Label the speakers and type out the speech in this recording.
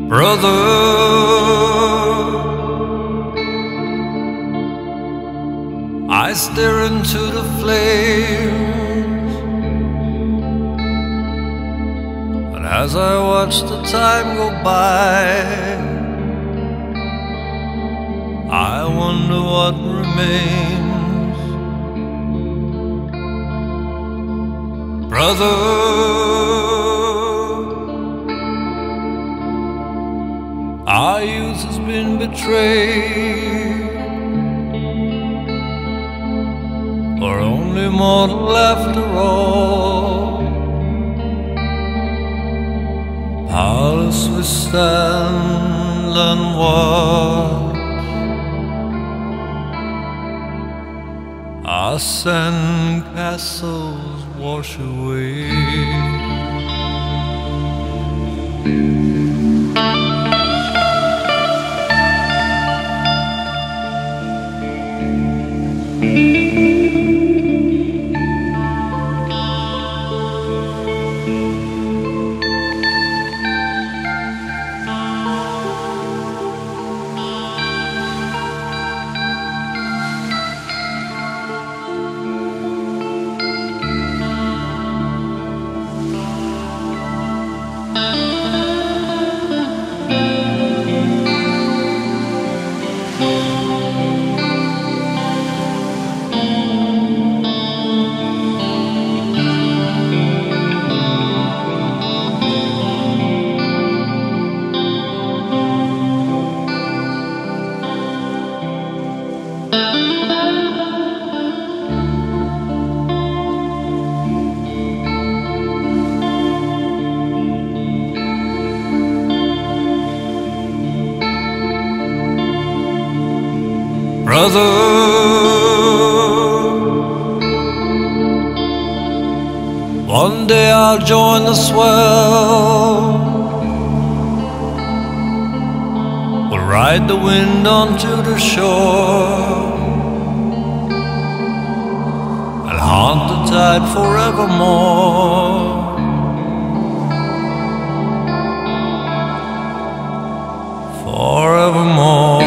Speaker 1: Brother, I stare into the flames, and as I watch the time go by, I wonder what remains. Brother, our youth has been betrayed, we're only mortal after all. Powerless we stand and watch our sand castles wash away. Brother, one day I'll join the swell, we'll ride the wind onto the shore, and haunt the tide forevermore. Forevermore.